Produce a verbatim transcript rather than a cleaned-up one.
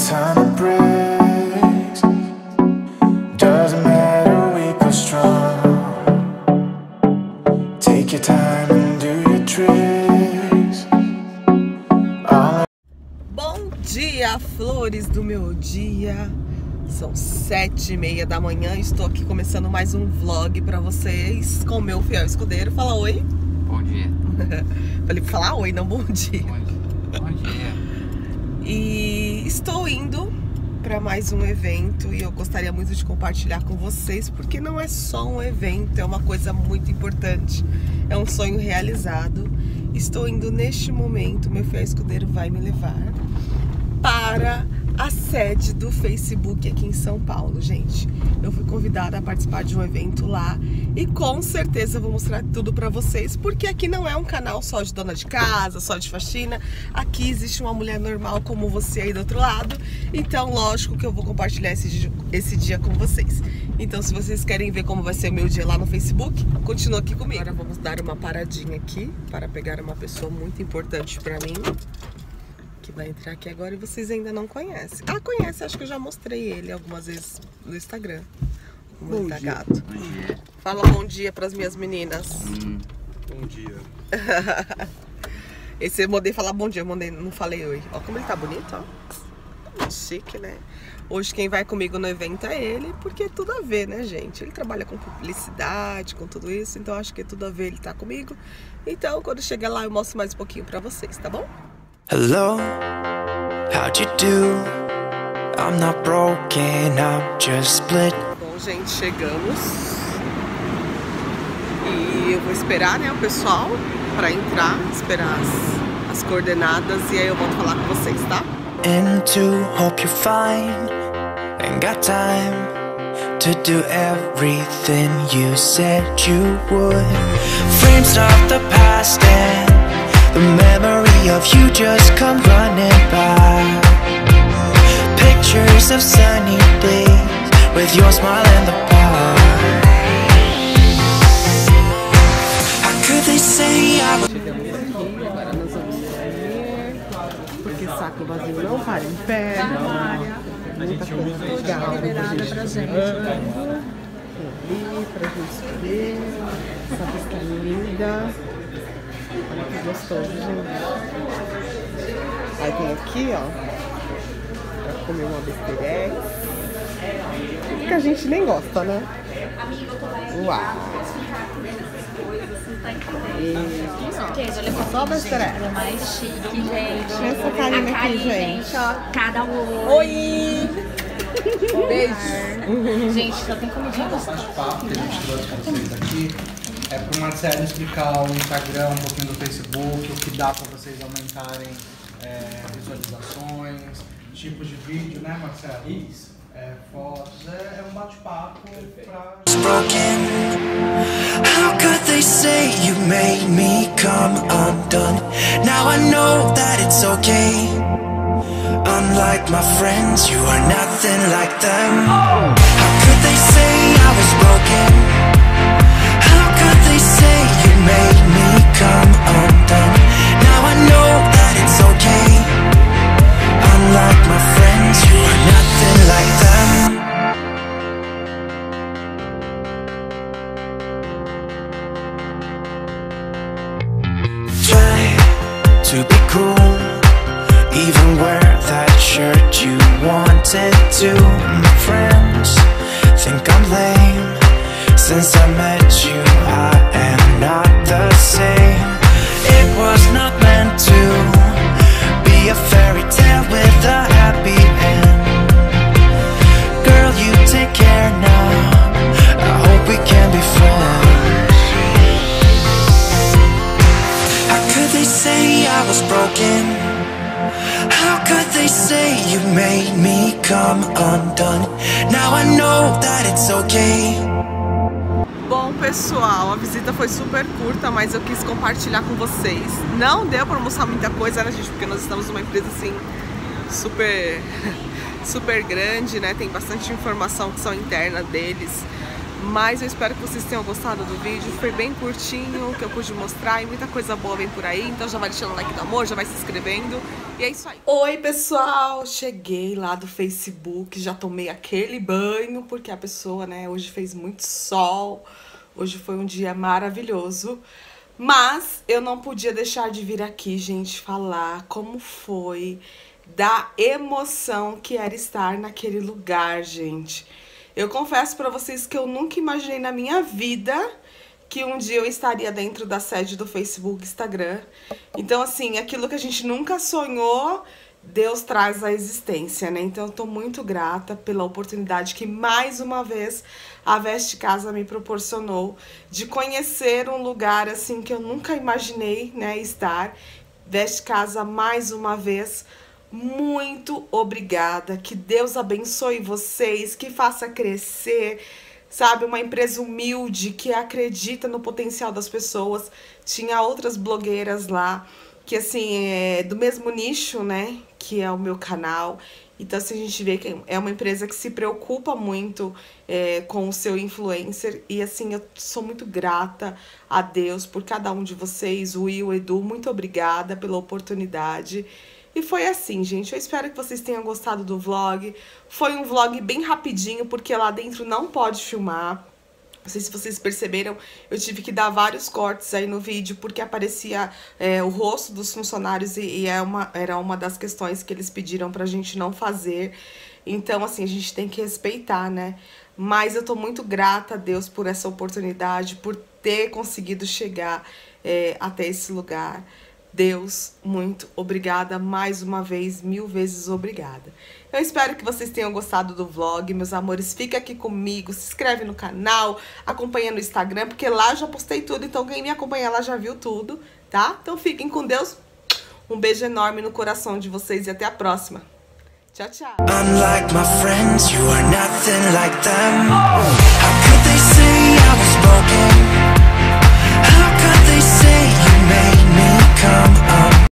ton of bricks. Doesn't matter, weak or strong. Take your time and do your tricks. All... Bom dia, flores do meu dia. São sete e meia da manhã. Estou aqui começando mais um vlog pra vocês com o meu fiel escudeiro. Fala oi. Bom dia. Falei pra falar oi, não bom dia. Bom dia. Bom dia. E estou indo para mais um evento e eu gostaria muito de compartilhar com vocês, porque não é só um evento, é uma coisa muito importante, é um sonho realizado. Estou indo neste momento, meu fiel escudeiro vai me levar para a sede do Facebook aqui em São Paulo, gente. Eu fui convidada a participar de um evento lá e com certeza eu vou mostrar tudo pra vocês, porque aqui não é um canal só de dona de casa, só de faxina. Aqui existe uma mulher normal como você aí do outro lado. Então, lógico que eu vou compartilhar esse dia, esse dia com vocês. Então, se vocês querem ver como vai ser o meu dia lá no Facebook, continua aqui comigo. Agora vamos dar uma paradinha aqui para pegar uma pessoa muito importante pra mim, que vai entrar aqui agora e vocês ainda não conhecem. Ah, conhece, acho que eu já mostrei ele algumas vezes no Instagram. Como ele tá gato. Bom dia. Fala bom dia pras minhas meninas. Hum. Bom dia. Esse eu mandei falar bom dia, eu mandei, não falei oi. Ó como ele tá bonito, ó. Chique, né? Hoje quem vai comigo no evento é ele, porque é tudo a ver, né, gente? Ele trabalha com publicidade, com tudo isso, então acho que é tudo a ver ele tá comigo. Então, quando chegar lá, eu mostro mais um pouquinho pra vocês, tá bom? Hello, how'd you do? I'm not broken, I'm just split. Bom, gente, chegamos. E eu vou esperar, né, o pessoal pra entrar, esperar as, as coordenadas e aí eu volto falar com vocês, tá? Into hope you're fine. Ain't got time to do everything you said you would. Frames of the past and the memory of you just come running by. Pictures of sunny days with your smile in the bar. How could they say I was... Chegamos aqui, agora nós vamos comer, porque saco vazio não para em pé. Muita coisa legal pra gente. Ali pra gente escolher. Essa vista linda. Olha que gostoso, gente. Aí tem aqui, ó, pra comer uma besteira. Que a gente nem gosta, né? Uau! E... só besteira. É mais chique, gente. Deixa essa carinha aqui, gente. Gente, ó, cada oi. Oi! Beijo. Gente, só tem comidinha gostosa. Papo que a gente trouxe pra vocês aqui é pro Marcelo explicar o Instagram, um pouquinho do Facebook, o que dá pra vocês aumentarem é, visualizações, tipos de vídeo, né, Marcelo? Isso. É, fotos, é, é um bate-papo pra... broken? How could they say you made me come undone? Now I know that it's okay. Unlike my friends, you are nothing like them. How could they say I was broken? How could they say you made me come undone? Now I know that it's okay. Unlike my friends, you are nothing like them. Try to be cool, even wear that shirt you wanted to. My friends think I'm lame. Since I met you, I am not the same. It was not meant to be a fairy tale with a happy end. Girl, you take care now. I hope we can be friends. How could they say I was broken? How could they say you made me come undone? Now I know that it's okay. Bom, pessoal, a visita foi super curta, mas eu quis compartilhar com vocês. Não deu pra mostrar muita coisa, né, gente? Porque nós estamos numa empresa, assim, super, super grande, né? Tem bastante informação que são interna deles. Mas eu espero que vocês tenham gostado do vídeo. Foi bem curtinho, que eu pude mostrar, e muita coisa boa vem por aí. Então já vai deixando o like do amor, já vai se inscrevendo. E E é isso aí. Oi, pessoal! Cheguei lá do Facebook, já tomei aquele banho, porque a pessoa, né, hoje fez muito sol, hoje foi um dia maravilhoso. Mas eu não podia deixar de vir aqui, gente, falar como foi da emoção que era estar naquele lugar, gente. Eu confesso pra vocês que eu nunca imaginei na minha vida que um dia eu estaria dentro da sede do Facebook, Instagram. Então, assim, aquilo que a gente nunca sonhou, Deus traz à existência, né? Então, eu tô muito grata pela oportunidade que, mais uma vez, a Veste Casa me proporcionou de conhecer um lugar, assim, que eu nunca imaginei, né, estar. Veste Casa, mais uma vez, muito obrigada. Que Deus abençoe vocês, que faça crescer, sabe? Uma empresa humilde que acredita no potencial das pessoas. Tinha outras blogueiras lá que, assim, é do mesmo nicho, né, que é o meu canal. Então, assim, a gente vê que é uma empresa que se preocupa muito é, com o seu influencer. E, assim, eu sou muito grata a Deus por cada um de vocês. O Will, o Edu, muito obrigada pela oportunidade. E foi assim, gente. Eu espero que vocês tenham gostado do vlog. Foi um vlog bem rapidinho, porque lá dentro não pode filmar. Não sei se vocês perceberam, eu tive que dar vários cortes aí no vídeo, porque aparecia é, o rosto dos funcionários e, e é uma, era uma das questões que eles pediram pra gente não fazer. Então, assim, a gente tem que respeitar, né? Mas eu tô muito grata a Deus por essa oportunidade, por ter conseguido chegar é, até esse lugar. Deus, muito obrigada, mais uma vez, mil vezes obrigada. Eu espero que vocês tenham gostado do vlog, meus amores. Fica aqui comigo, se inscreve no canal, acompanha no Instagram, porque lá eu já postei tudo, então quem me acompanha lá já viu tudo, tá? Então fiquem com Deus, um beijo enorme no coração de vocês e até a próxima. Tchau, tchau. Unlike my friends, you are nothing like them.